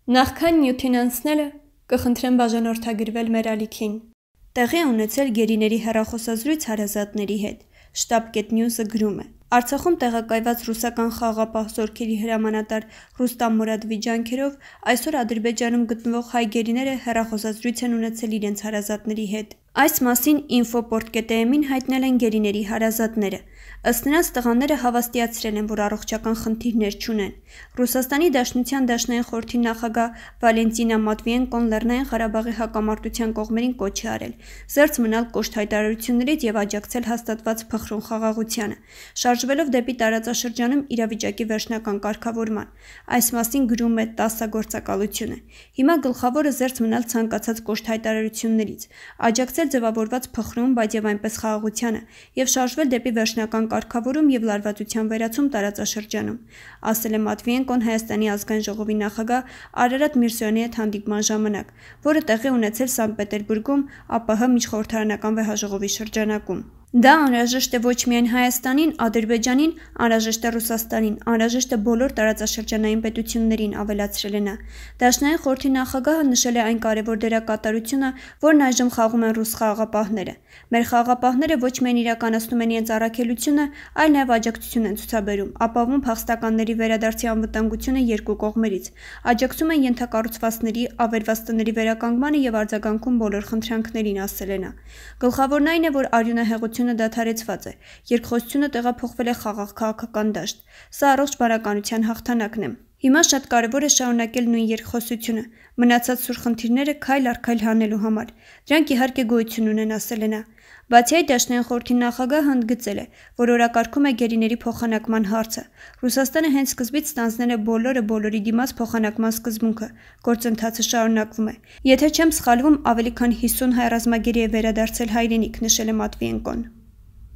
Նախքան նյութին անցնելը կխնդրեմ բաժանորդագրվել մեր ալիքին։ Տեղի ունեցել գերիների հեռախոսազրույց հարազատների հետ։ Շտապ.news-ը գրում է. Արցախում տեղակայված ռուսական խաղաղապահ զորքերի հրամանատար Ռուստամ Մուրադովի ջանքերով այսօր Ադրբեջանում գտնվող հայ գերիները հեռախոսազրույց են ունեցել իրենց հարազատների հետ։ Այս մասին infoport.am-ին հայտնել են գերիների հարազատները։ Ըստ նրանց տղաները հավաստիացրել են, որ առողջական խնդիրներ չունեն։ Ռուսաստանի Դաշնության Դաշնային խորհրդի նախագահ Վալենտինա Մատվիենկոն Լեռնային Ղարաբաղի հակամարտության կողմերին կոչ է արել զերծ մնալ կոշտ հայտարարություններից եւ աջակցել հաստատված փխրուն խաղաղությանը, շարժվելով դեպի տարածաշրջանում իրավիճակի վերջնական կարգավորման։ Այս մասին գրում է 10 գործակալությունը։ Հիմա գլխավորը զերծ մնալ ցանկացած կոշտ հայտարարություններից, աջակցել ձևավորված փխրուն, բայց եւ այնպես խաղաղությանը եւ շարժվել դեպի վերջնական կարգավորում եւ լարվածության վերացում տարածաշրջանում, ասել է Մատվիենկոն Հայաստանի ազգային ժողովի նախագահ Արարատ Միրզոյանի հետ հանդիպման ժամանակ, որը տեղի ունեցել Սանկտ Պետերբուրգում ԱՊՀ միջխորհրդարանական վեհաժողովի շրջանակում։ Դա անհրաժեշտ է ոչ միայն Հայաստանին, Ադրբեջանին, անհրաժեշտ է Ռուսաստանին, անհրաժեշտ է բոլոր տարածաշրջանային պետություններին, ավելացրել է նա։ Դաշնային խորհրդի նախագահը նշել է այն կարևոր դերակատարությունը, որն այժմ խաղում են ռուս խաղաղապահները։ Մեր խաղաղապահները ոչ միայն իրականացնում են իրենց առաքելությունը, այլ նաև աջակցություն են ցուցաբերում, ապահովում փախստականների վերադարձի անվտանգությունը երկու կողմերից, աջակցում են ենթակառուցվածքների, ավերված տների վերականգմանը եւ արձագանքում բոլոր խնդրանքներին, ասել է նա։ Գլխավորն այն է, որ արյունահեղությունը դադարեցված է, երկխոսությունը տեղափոխվել է խաղաղ քաղաքական դաշտ։ Սա առողջ բարականության հաղթանակն է։ Հիմա շատ կարևոր է շարունակել նույն երկխոսությունը, մնացած սուր խնդիրները քայլ առ քայլ հանելու համար։ Դրանք իհարկե գոյություն ունեն, ասել է նա։ Բացի այդ, Դաշնային խորհրդի նախագահը ընդգծել է, որ օրակարգում է գերիների փոխանակման հարցը։ Ռուսաստանը հենց սկզբից ստանձնել է բոլորի դիմաց փոխանակման սկզբունքը։ Գործընթացը շարունակվում է։ Եթե չեմ սխալվում, ավելի քան 50 հայ ռազմագերի է վերադարձել հայրենիք, նշել է Մատվիենկոն։